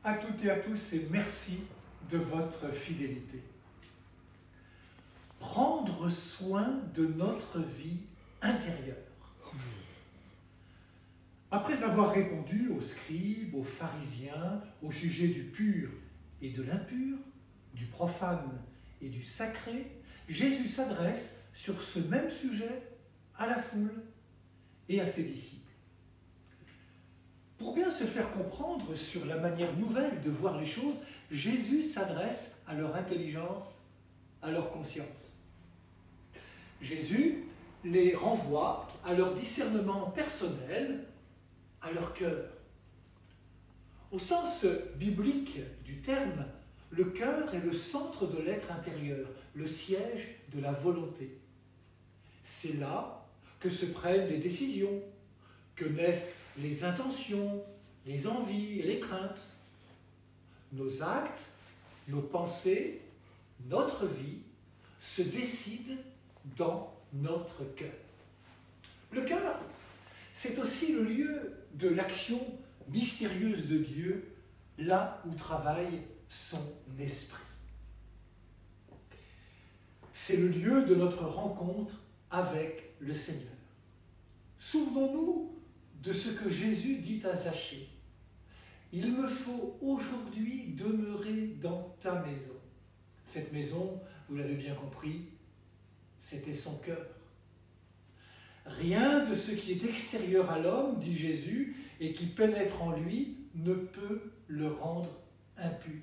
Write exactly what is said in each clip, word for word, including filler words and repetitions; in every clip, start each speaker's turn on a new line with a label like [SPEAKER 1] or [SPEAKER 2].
[SPEAKER 1] à toutes et à tous et merci de votre fidélité. Prendre soin de notre vie intérieure. Après avoir répondu aux scribes, aux pharisiens, au sujet du pur et de l'impur, du profane et du sacré, Jésus s'adresse sur ce même sujet à la foule et à ses disciples. Pour bien se faire comprendre sur la manière nouvelle de voir les choses, Jésus s'adresse à leur intelligence, à leur conscience. Jésus les renvoie à leur discernement personnel, à leur cœur. Au sens biblique du terme, le cœur est le centre de l'être intérieur, le siège de la volonté. C'est là que se prennent les décisions, que naissent les intentions, les envies et les craintes. Nos actes, nos pensées, notre vie se décident dans notre cœur. Le cœur, c'est aussi le lieu de l'action mystérieuse de Dieu, là où travaille son esprit. C'est le lieu de notre rencontre avec le Seigneur. Souvenons-nous de ce que Jésus dit à Zachée. « Il me faut aujourd'hui demeurer dans ta maison. » Cette maison, vous l'avez bien compris, c'était son cœur. Rien de ce qui est extérieur à l'homme, dit Jésus, et qui pénètre en lui, ne peut le rendre impur.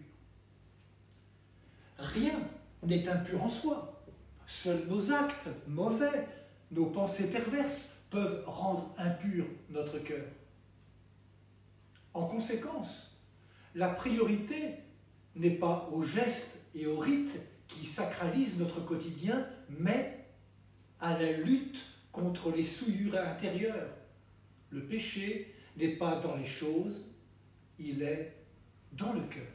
[SPEAKER 1] Rien n'est impur en soi. Seuls nos actes mauvais, nos pensées perverses peuvent rendre impur notre cœur. En conséquence, la priorité n'est pas aux gestes et aux rites qui sacralisent notre quotidien, mais à la lutte contre les souillures intérieures. Le péché n'est pas dans les choses, il est dans le cœur.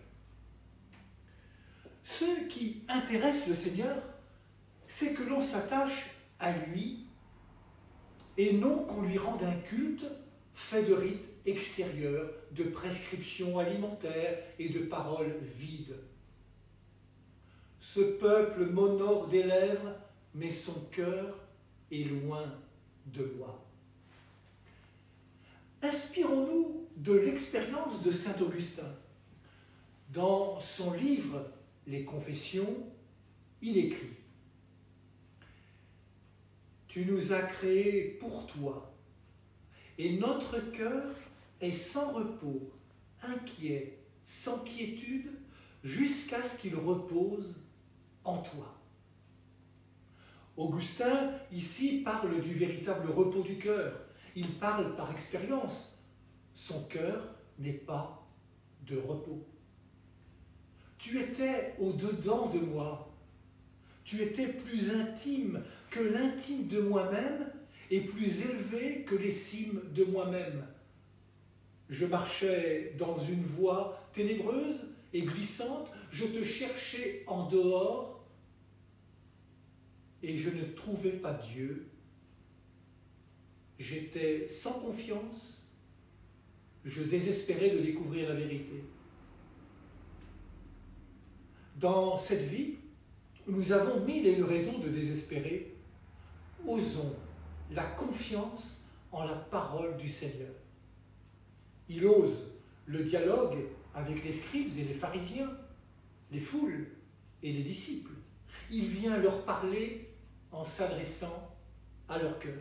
[SPEAKER 1] Ce qui intéresse le Seigneur, c'est que l'on s'attache à lui et non qu'on lui rende un culte fait de rites extérieurs, de prescriptions alimentaires et de paroles vides. Ce peuple m'honore des lèvres, mais son cœur est loin de moi. Inspirons-nous de l'expérience de saint Augustin. Dans son livre « Les Confessions », il écrit « Tu nous as créés pour toi, et notre cœur est sans repos, inquiet, sans quiétude, jusqu'à ce qu'il repose en toi. » Augustin, ici, parle du véritable repos du cœur. Il parle par expérience. Son cœur n'est pas de repos. Tu étais au-dedans de moi. Tu étais plus intime que l'intime de moi-même et plus élevé que les cimes de moi-même. Je marchais dans une voie ténébreuse et glissante. Je te cherchais en dehors et je ne trouvais pas Dieu. J'étais sans confiance, je désespérais de découvrir la vérité. Dans cette vie, nous avons mille et une raisons de désespérer. Osons la confiance en la parole du Seigneur. Il ose le dialogue avec les scribes et les pharisiens, les foules et les disciples. Il vient leur parler en s'adressant à leur cœur.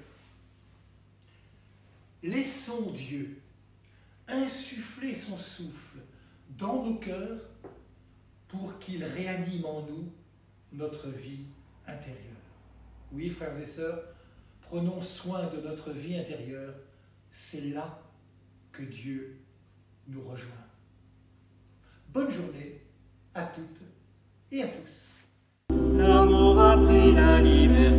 [SPEAKER 1] Laissons Dieu insuffler son souffle dans nos cœurs pour qu'il réanime en nous notre vie intérieure. Oui, frères et sœurs, prenons soin de notre vie intérieure. C'est là que Dieu nous rejoint. Bonne journée à toutes et à tous.
[SPEAKER 2] L'amour a pris la liberté.